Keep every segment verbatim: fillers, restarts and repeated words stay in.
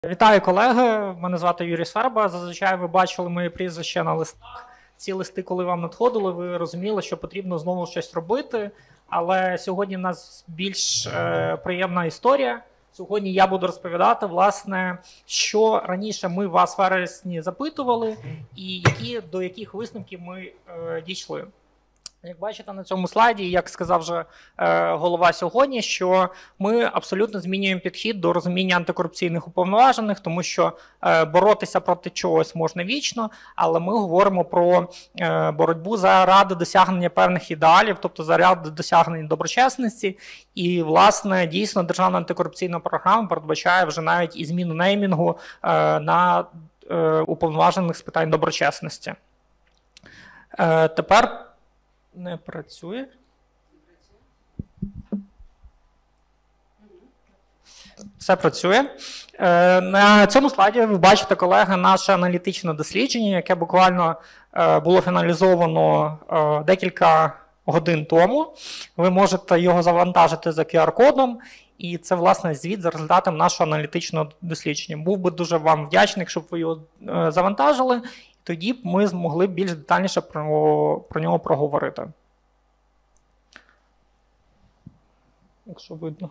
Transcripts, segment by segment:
Вітаю, колеги. Мене звати Юрій Сверба. Зазвичай ви бачили мої прізвища на листах. Ці листи, коли вам надходили, ви розуміли, що потрібно знову щось робити. Але сьогодні в нас більш е, приємна історія. Сьогодні я буду розповідати, власне, що раніше ми вас в вересні запитували і які, до яких висновків ми е, дійшли. Як бачите на цьому слайді, як сказав вже е, голова сьогодні, що ми абсолютно змінюємо підхід до розуміння антикорупційних уповноважених, тому що е, боротися проти чогось можна вічно, але ми говоримо про е, боротьбу заради досягнення певних ідеалів, тобто заради досягнення доброчесності. І, власне, дійсно, Державна антикорупційна програма передбачає вже навіть і зміну неймінгу е, на е, уповноважених з питань доброчесності. Е, тепер не працює. Все працює. На цьому слайді ви бачите, колеги, наше аналітичне дослідження, яке буквально було фіналізовано декілька годин тому. Ви можете його завантажити за ку ар-кодом. І це, власне, звіт за результатом нашого аналітичного дослідження. Був би дуже вам вдячний, якщо б ви його завантажили. Тоді б ми змогли більш детальніше про, про нього проговорити. Якщо видно.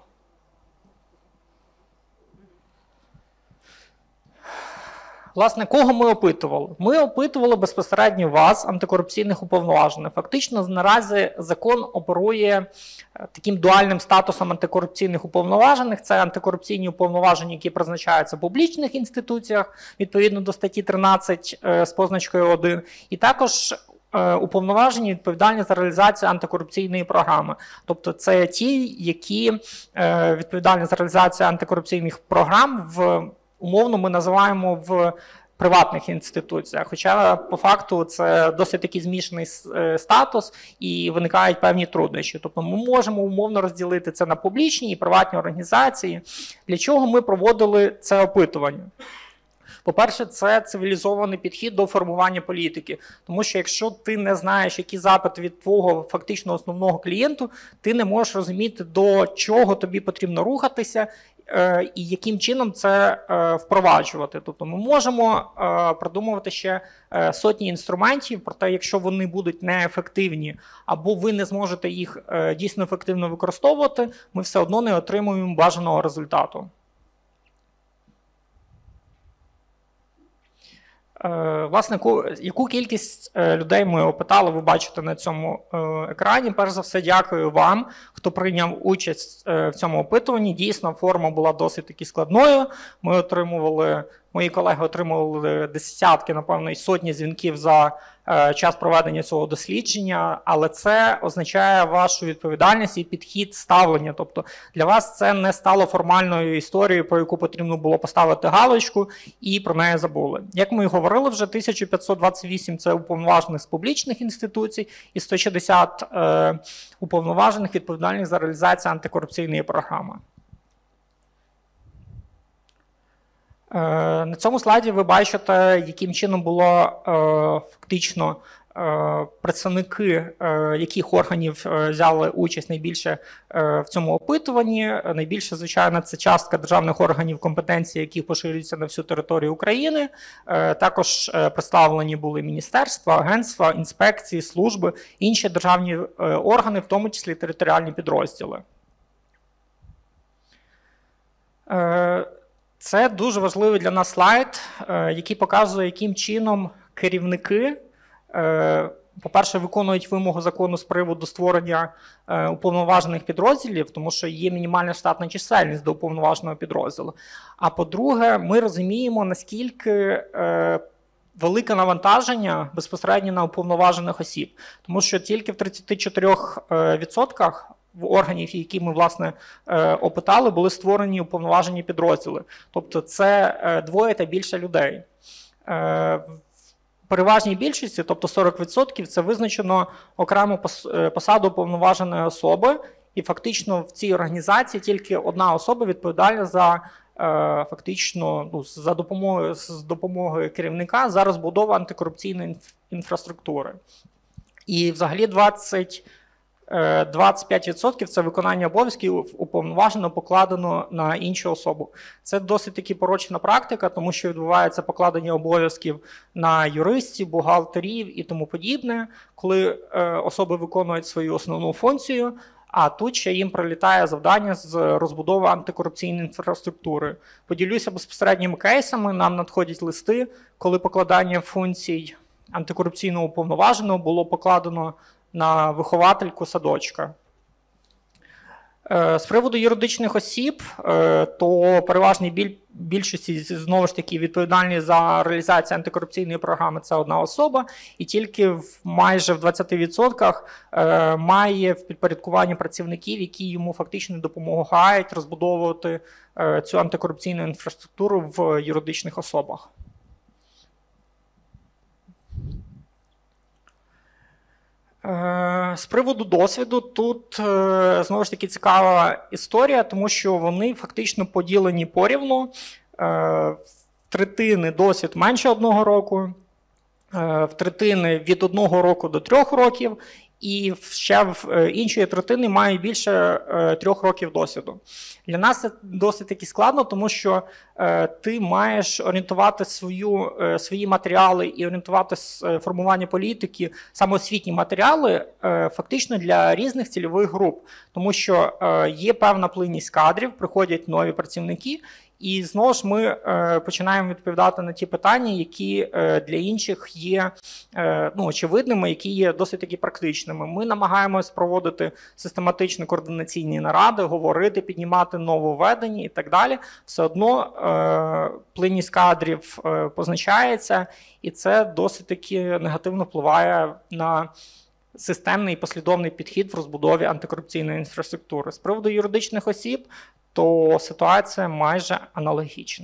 Власне, кого ми опитували? Ми опитували безпосередньо вас, антикорупційних уповноважених. Фактично, наразі закон оперує таким дуальним статусом антикорупційних уповноважених. Це антикорупційні уповноважені, які призначаються в публічних інституціях, відповідно до статті тринадцять з позначкою один. І також уповноважені відповідальні за реалізацію антикорупційної програми. Тобто це ті, які відповідальні за реалізацію антикорупційних програм в умовно ми називаємо в приватних інституціях. Хоча по факту це досить такий змішаний статус і виникають певні труднощі. Тобто ми можемо умовно розділити це на публічні і приватні організації. Для чого ми проводили це опитування? По-перше, це цивілізований підхід до формування політики. Тому що якщо ти не знаєш, які запити від твого фактично основного клієнту, ти не можеш розуміти, до чого тобі потрібно рухатися, і яким чином це впроваджувати. Тобто ми можемо придумувати ще сотні інструментів, проте якщо вони будуть неефективні або ви не зможете їх дійсно ефективно використовувати, ми все одно не отримуємо бажаного результату. Власне, яку кількість людей ми опитали, ви бачите на цьому екрані. Перш за все, дякую вам, хто прийняв участь в цьому опитуванні. Дійсно, форма була досить таки складною. Ми отримували, мої колеги отримували десятки, напевно, і сотні дзвінків за час проведення цього дослідження, але це означає вашу відповідальність і підхід ставлення. Тобто для вас це не стало формальною історією, про яку потрібно було поставити галочку і про неї забули. Як ми і говорили вже, тисяча п'ятсот двадцять вісім – це уповноважених з публічних інституцій і сто шістдесят е, уповноважених відповідальних за реалізацію антикорупційної програми. На цьому слайді ви бачите, яким чином було фактично представники яких органів взяли участь найбільше в цьому опитуванні. Найбільше, звичайно, це частка державних органів компетенції, які поширюються на всю територію України. Також представлені були міністерства, агентства, інспекції, служби, інші державні органи, в тому числі територіальні підрозділи. Це дуже важливий для нас слайд, який показує, яким чином керівники, по-перше, виконують вимогу закону з приводу створення уповноважених підрозділів, тому що є мінімальна штатна чисельність до уповноваженого підрозділу. А по-друге, ми розуміємо, наскільки велике навантаження безпосередньо на уповноважених осіб. Тому що тільки в тридцяти чотирьох відсотках в органів, які ми, власне, опитали, були створені уповноважені підрозділи. Тобто це двоє та більше людей. В переважній більшості, тобто сорок відсотків, це визначено окрему посаду уповноваженої особи, і фактично в цій організації тільки одна особа відповідальна за фактично ну, за допомогою, з допомогою керівника за розбудову антикорупційної інфраструктури. І взагалі двадцять двадцять п'ять відсотків – це виконання обов'язків уповноважено покладено на іншу особу. Це досить таки порочна практика, тому що відбувається покладення обов'язків на юристів, бухгалтерів і тому подібне, коли особи виконують свою основну функцію, а тут ще їм прилітає завдання з розбудови антикорупційної інфраструктури. Поділюся безпосередніми кейсами, нам надходять листи, коли покладання функцій антикорупційного уповноваженого було покладено на виховательку садочка. З приводу юридичних осіб, то переважній більшості, знову ж таки, відповідальні за реалізацію антикорупційної програми – це одна особа, і тільки в майже в двадцяти відсотках має в підпорядкуванні працівників, які йому фактично допомагають розбудовувати цю антикорупційну інфраструктуру в юридичних особах. З приводу досвіду, тут, знову ж таки, цікава історія, тому що вони фактично поділені порівну. В третини досвід менше одного року, в третини від одного року до трьох років, і ще в іншої третини має більше трьох років досвіду. Для нас це досить таки складно, тому що ти маєш орієнтувати свою, свої матеріали і орієнтувати формування політики, саме освітні матеріали, фактично для різних цільових груп. Тому що є певна плинність кадрів, приходять нові працівники, і знову ж ми е, починаємо відповідати на ті питання, які е, для інших є е, ну, очевидними, які є досить таки практичними. Ми намагаємось проводити систематичні координаційні наради, говорити, піднімати нововведення і так далі. Все одно е, плинність кадрів е, позначається, і це досить таки негативно впливає на системний і послідовний підхід в розбудові антикорупційної інфраструктури. З приводу юридичних осіб, то ситуація майже аналогічна.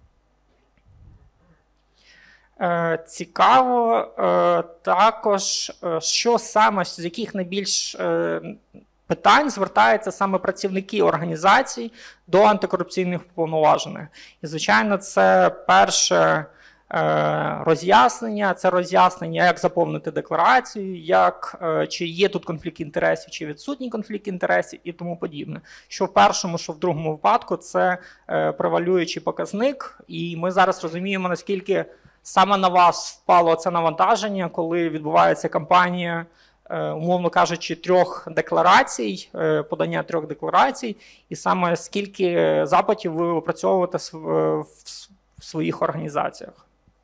Е, цікаво е, також, е, що саме, з яких найбільш е, питань звертаються саме працівники організацій до антикорупційних уповноважених. І, звичайно, це перше роз'яснення, це роз'яснення, як заповнити декларацію, як, чи є тут конфлікт інтересів, чи відсутній конфлікт інтересів і тому подібне. Що в першому, що в другому випадку це превалюючий показник, і ми зараз розуміємо, наскільки саме на вас впало це навантаження, коли відбувається кампанія, умовно кажучи, трьох декларацій, подання трьох декларацій, і саме скільки запитів ви опрацьовуєте в своїх організаціях.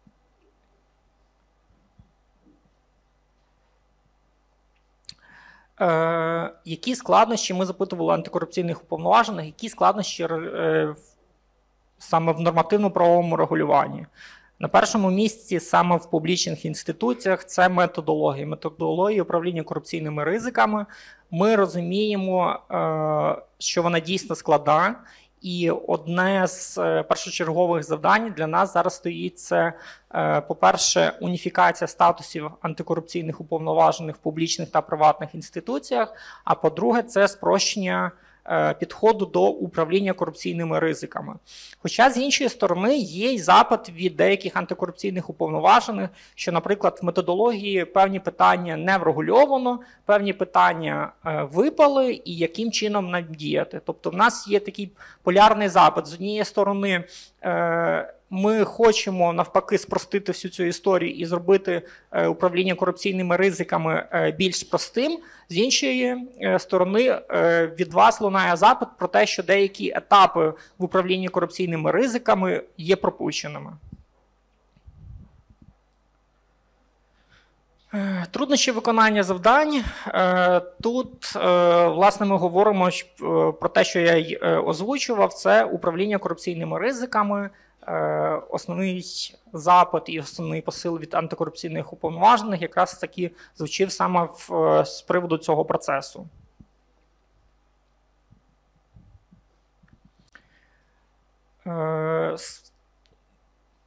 Е, які складнощі, ми запитували антикорупційних уповноважених, які складнощі е, саме в нормативно-правовому регулюванні? На першому місці саме в публічних інституціях це методологія. Методологія управління корупційними ризиками. Ми розуміємо, е, що вона дійсно складна. І одне з першочергових завдань для нас зараз стоїть це, по-перше, уніфікація статусів антикорупційних уповноважених в публічних та приватних інституціях, а по-друге, це спрощення підходу до управління корупційними ризиками. Хоча, з іншої сторони, є й запит від деяких антикорупційних уповноважених, що, наприклад, в методології певні питання не врегульовано, певні питання випали і яким чином нам діяти. Тобто в нас є такий полярний запит. З однієї сторони, ми хочемо навпаки спростити всю цю історію і зробити управління корупційними ризиками більш простим. З іншої сторони, від вас лунає запит про те, що деякі етапи в управлінні корупційними ризиками є пропущеними. Труднощі виконання завдань. Тут, власне, ми говоримо про те, що я й озвучував, це управління корупційними ризиками. Основний запит і основний посил від антикорупційних уповноважених якраз таки звучив саме в, з приводу цього процесу.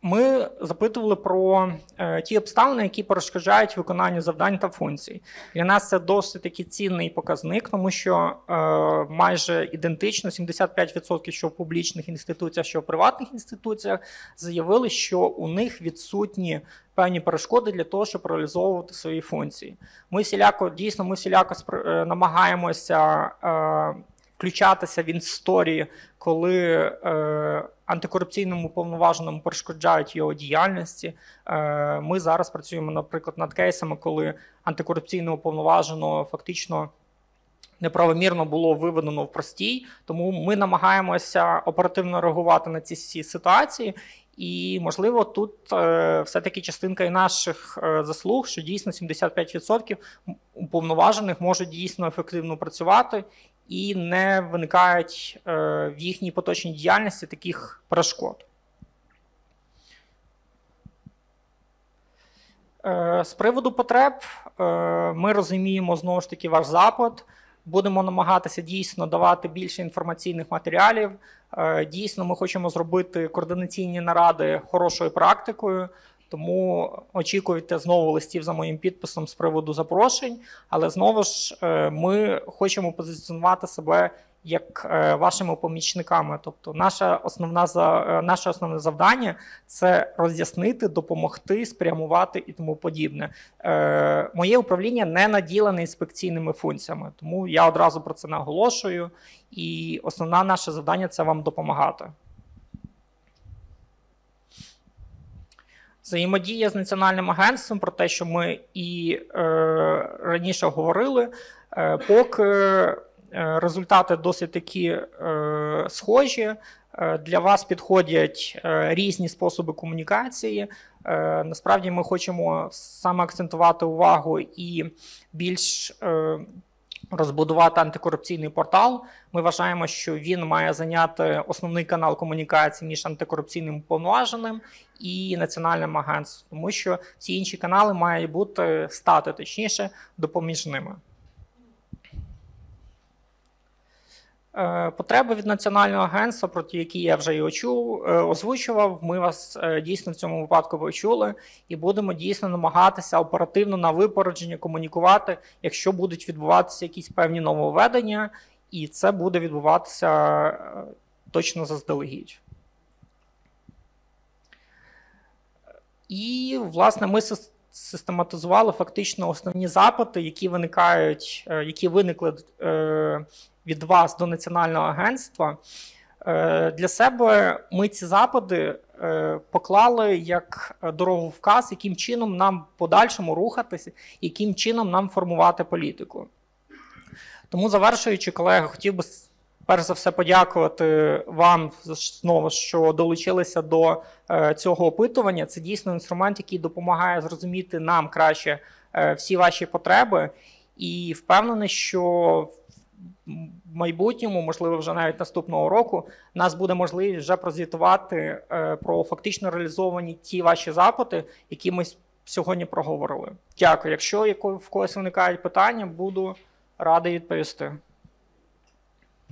Ми запитували про е, ті обставини, які перешкоджають виконанню завдань та функцій. Для нас це досить таки цінний показник, тому що е, майже ідентично сімдесят п'ять відсотків що в публічних інституціях, що в приватних інституціях заявили, що у них відсутні певні перешкоди для того, щоб реалізовувати свої функції. Ми всіляко, дійсно, ми всіляко е, намагаємося е, включатися в історії, коли е, антикорупційному уповноваженому перешкоджають його діяльності. Е, ми зараз працюємо, наприклад, над кейсами, коли антикорупційного уповноваженого фактично неправомірно було виведено в простій, тому ми намагаємося оперативно реагувати на ці всі ситуації. І, можливо, тут е, все-таки частинка і наших е, заслуг, що дійсно сімдесят п'ять відсотків уповноважених можуть дійсно ефективно працювати і не виникають е, в їхній поточній діяльності таких перешкод. Е, з приводу потреб е, ми розуміємо, знову ж таки, ваш запит. Будемо намагатися дійсно давати більше інформаційних матеріалів. Дійсно, ми хочемо зробити координаційні наради хорошою практикою, тому очікуйте знову листів за моїм підписом з приводу запрошень. Але знову ж ми хочемо позиціонувати себе як вашими помічниками. Тобто наша основна, наше основне завдання – це роз'яснити, допомогти, спрямувати і тому подібне. Моє управління не наділене інспекційними функціями, тому я одразу про це наголошую. І основне наше завдання – це вам допомагати. Взаємодія з Національним агентством, про те, що ми і е, раніше говорили, е, поки результати досить такі е, схожі. Е, для вас підходять е, різні способи комунікації. Е, насправді ми хочемо саме акцентувати увагу і більш е, розбудувати антикорупційний портал. Ми вважаємо, що він має зайняти основний канал комунікації між антикорупційним уповноваженим і Національним агентством, тому що всі інші канали мають бути, стати, точніше, допоміжними. Потреби від Національного агентства, про ті, які я вже і озвучував, ми вас дійсно в цьому випадку почули і будемо дійсно намагатися оперативно на випередження комунікувати, якщо будуть відбуватися якісь певні нововведення, і це буде відбуватися точно заздалегідь. І, власне, ми систематизували фактично основні запити, які виникають, які виникли від вас до Національного агентства. Для себе ми ці запити поклали як дороговказ, яким чином нам в подальшому рухатися, яким чином нам формувати політику. Тому, завершуючи, колеги, хотів би перш за все подякувати вам знову, що долучилися до цього опитування. Це дійсно інструмент, який допомагає зрозуміти нам краще всі ваші потреби. І впевнений, що в майбутньому, можливо, вже навіть наступного року, у нас буде можливість вже прозвітувати про фактично реалізовані ті ваші запити, які ми сьогодні проговорили. Дякую. Якщо в когось виникають питання, буду радий відповісти.